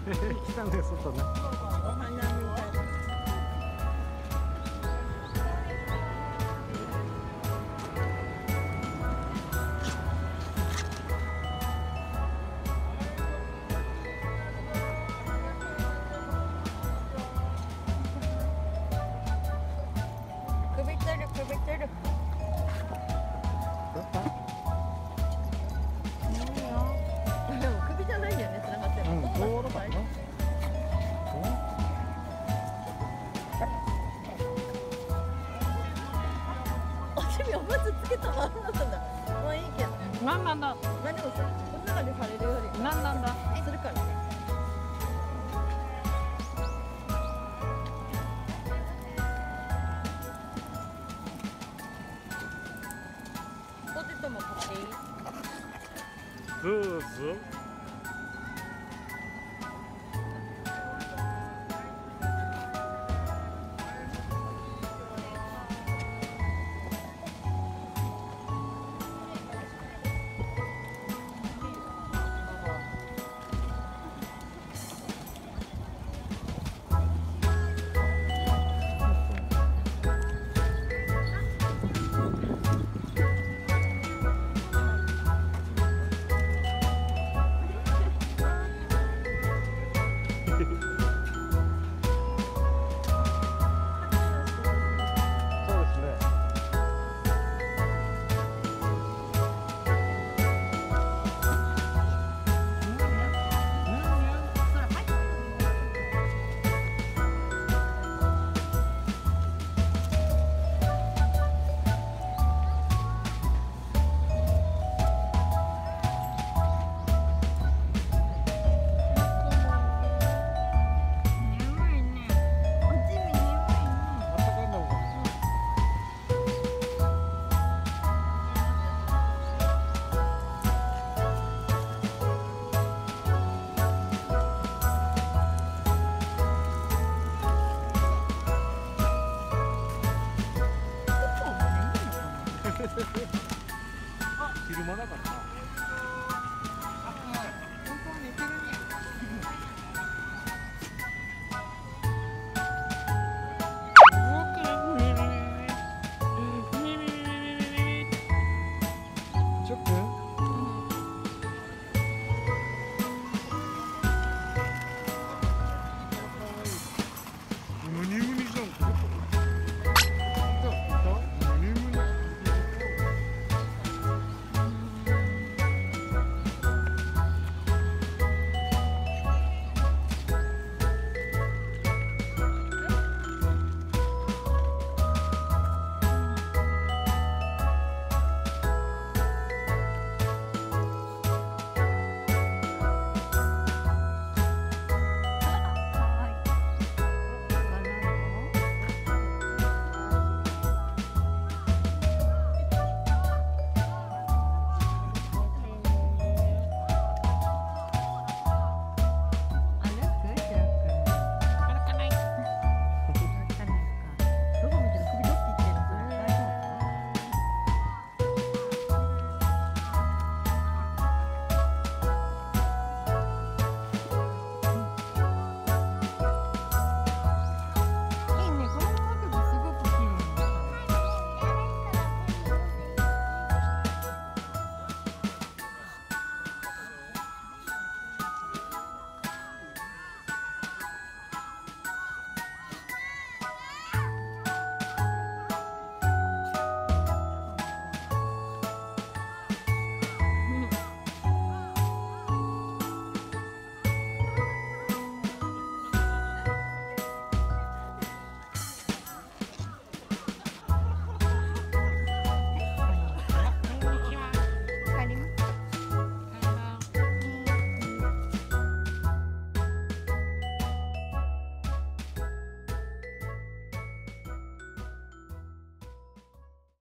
来たね、外ね。 お花みたいな。首取る首取る。でも首じゃないんだよね、繋がってるの。 道路かな。 足におむつつけたまんまなんだ。まあいいけど。 なんなんだ。 まあでもさ、この中でされるよりなんなんだ。 するからね。ポテトも買っていい？ どうぞ。